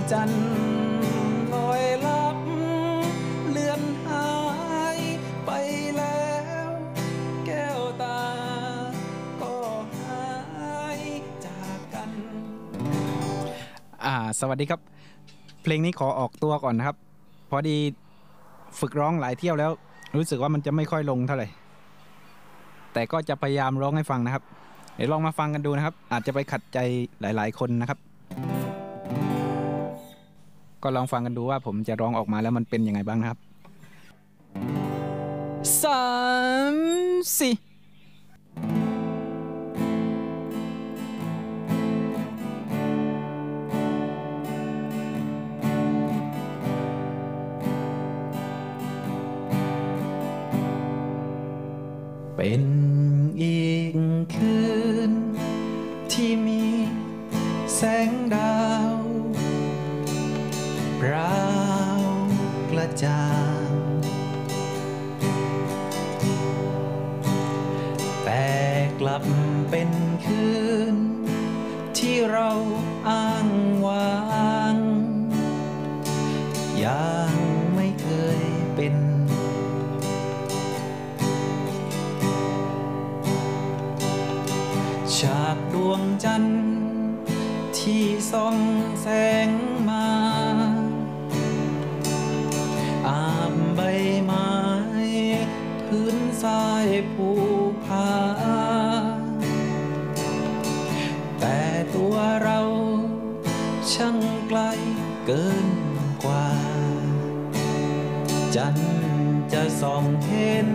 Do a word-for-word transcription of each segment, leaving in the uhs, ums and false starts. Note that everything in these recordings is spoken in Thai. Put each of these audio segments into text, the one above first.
จันทร์ลอยลับเลือนหายไปแล้วแก้วตาก็หายจากกันอ่าสวัสดีครับเพลงนี้ขอออกตัวก่อนนะครับพอดีฝึกร้องหลายเที่ยวแล้วรู้สึกว่ามันจะไม่ค่อยลงเท่าไหร่แต่ก็จะพยายามร้องให้ฟังนะครับเดี๋ยวลองมาฟังกันดูนะครับอาจจะไปขัดใจหลายๆคนนะครับก็ลองฟังกันดูว่าผมจะร้องออกมาแล้วมันเป็นยังไงบ้างนะครับสามสี่เป็นอีกคืนที่มีแสงดาวพราวกระจ่างแต่กลับเป็นคืนที่เราอ้างว้างยังไม่เคยเป็นจากดวงจันทร์ที่ส่องแสงมาอาบใบไม้พื้นทรายภูผาแต่ตัวเราช่างไกลเกินกว่าจันทร์จะส่องเห็น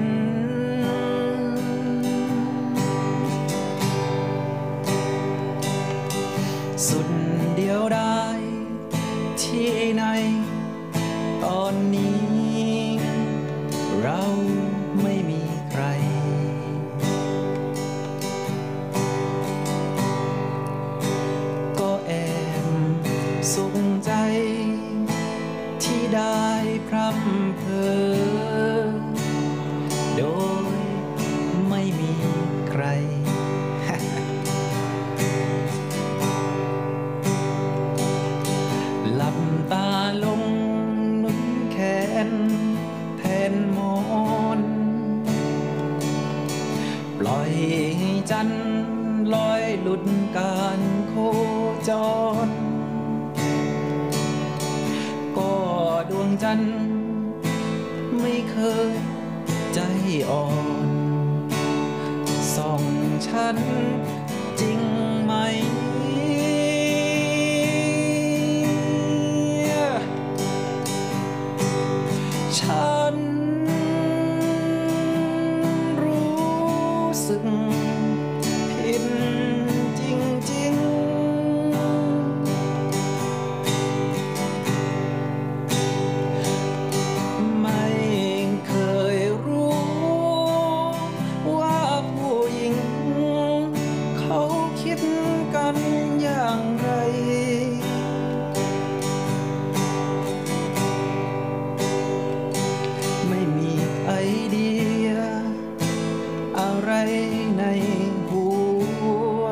สุดเดียวดายที่ในตอนนี้เราไม่มีใครก็แอบสุขใจที่ได้พร่ำเพ้อโดยไม่มีใครหลับตาลงนุ่นแขนแทนมอนปล่อยให้จันทร์ลอยหลุดการโคจรก็ดวงจันทร์ไม่เคยใจอ่อนส่องฉันจริงไหมฉันรู้สึกผิดจริงๆไม่เคยรู้ว่าผู้หญิงเขาคิดกันอย่างไรไม่มีไอเดียอะไรในหัว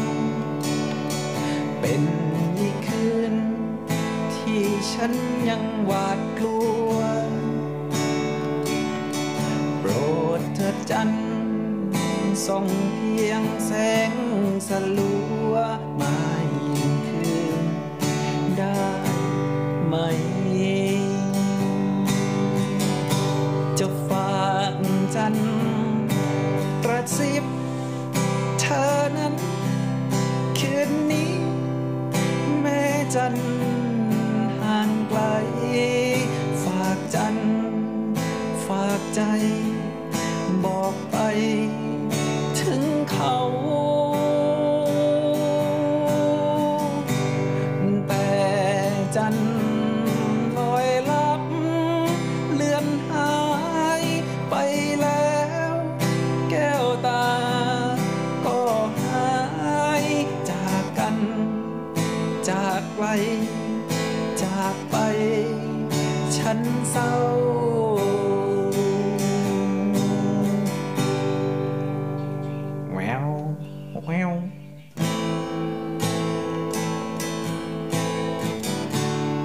เป็นอีกคืนที่ฉันยังหวาดกลัวโปรดเถิดจันทร์ส่องเพียงแสงสลัวมายิ่งคืนได้ไหมจะฝากจันทร์กระซิบเธอนั้นคืนนี้แม้จันทร์ห่างไกลฝากจันทร์ฝากใจบอกไปถึงเขาแต่จันทร์ลอยลับเลือนหายไปแล้วแก้วตาก็หายจากกันจากไกลจากไปฉันเศร้าแววแวว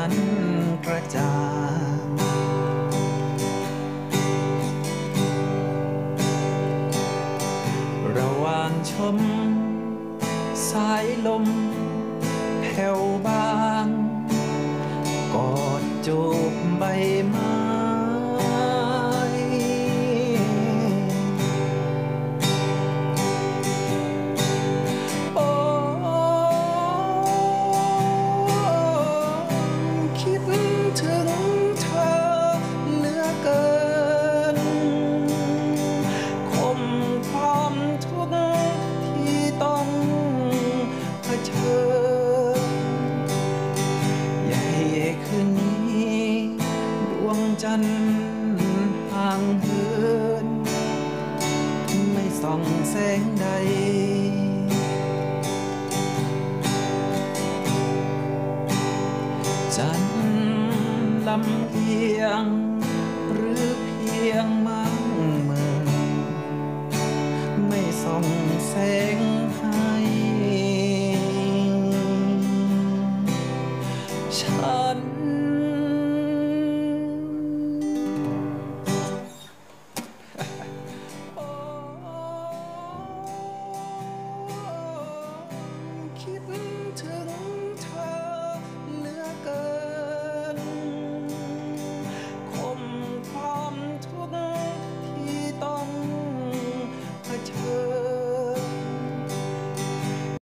นั้นกระจ่างระหว่างชมสายลมแผ่วบางกอดจูบใบไม้โอ้คิดถึงเธอเหลือเกินข่มความทุกข์ที่ต้องเผชิญอย่าให้คืนนี้ดวงจันทร์ห่างเหินไม่ส่องแสงใดจันทร์ลำเอียง